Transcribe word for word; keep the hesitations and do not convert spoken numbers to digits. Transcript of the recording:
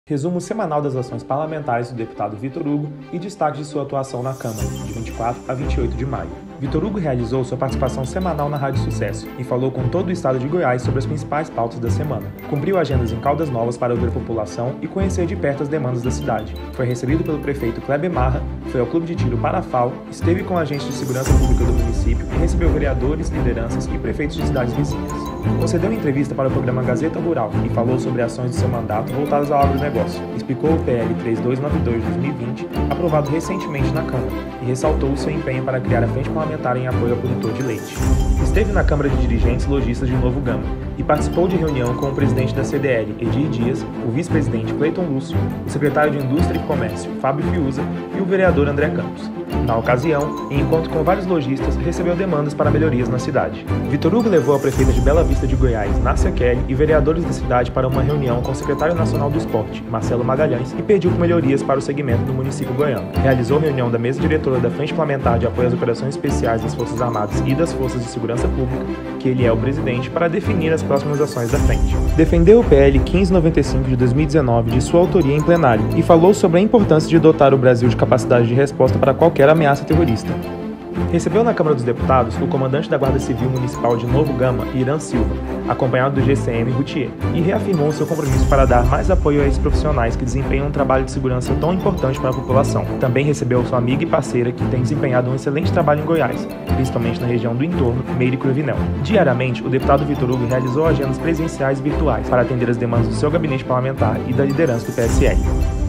Resumo semanal das ações parlamentares do deputado Vitor Hugo e destaque de sua atuação na Câmara, de vinte e quatro a vinte e oito de maio. Vitor Hugo realizou sua participação semanal na Rádio Sucesso e falou com todo o estado de Goiás sobre as principais pautas da semana. Cumpriu agendas em Caldas Novas para ouvir a população e conhecer de perto as demandas da cidade. Foi recebido pelo prefeito Kleber Marra, foi ao Clube de Tiro Parafal, esteve com agentes de segurança pública do município e recebeu vereadores, lideranças e prefeitos de cidades vizinhas. Concedeu entrevista para o programa Gazeta Rural e falou sobre ações do seu mandato voltadas ao agronegócio. Explicou o P L três dois nove dois de dois mil e vinte, aprovado recentemente na Câmara, e ressaltou o seu empenho para criar a frente parlamentar em apoio ao produtor de leite. Esteve na Câmara de Dirigentes Lojistas de Novo Gama e participou de reunião com o presidente da C D L, Edir Dias, o vice-presidente Cleiton Lúcio, o secretário de Indústria e Comércio, Fábio Fiuza, e o vereador André Campos. Na ocasião, em encontro com vários lojistas, recebeu demandas para melhorias na cidade. Vitor Hugo levou a prefeita de Bela Vista de Goiás, Nárcia Kelly, e vereadores da cidade para uma reunião com o secretário nacional do esporte, Marcelo Magalhães, e pediu por melhorias para o segmento do município goiano. Realizou reunião da mesa diretora da Frente Parlamentar de Apoio às Operações Especiais das Forças Armadas e das Forças de Segurança Pública, que ele é o presidente, para definir as próximas ações da frente. Defendeu o P L quinze noventa e cinco de dois mil e dezenove de sua autoria em plenário e falou sobre a importância de dotar o Brasil de capacidade de resposta para qualquer ameaça terrorista. Recebeu na Câmara dos Deputados o comandante da Guarda Civil Municipal de Novo Gama, Irã Silva, acompanhado do G C M Routier, e reafirmou seu compromisso para dar mais apoio a esses profissionais que desempenham um trabalho de segurança tão importante para a população. Também recebeu sua amiga e parceira que tem desempenhado um excelente trabalho em Goiás, principalmente na região do entorno, Meire e Cruvinel. Diariamente, o deputado Vitor Hugo realizou agendas presenciais e virtuais para atender as demandas do seu gabinete parlamentar e da liderança do P S L.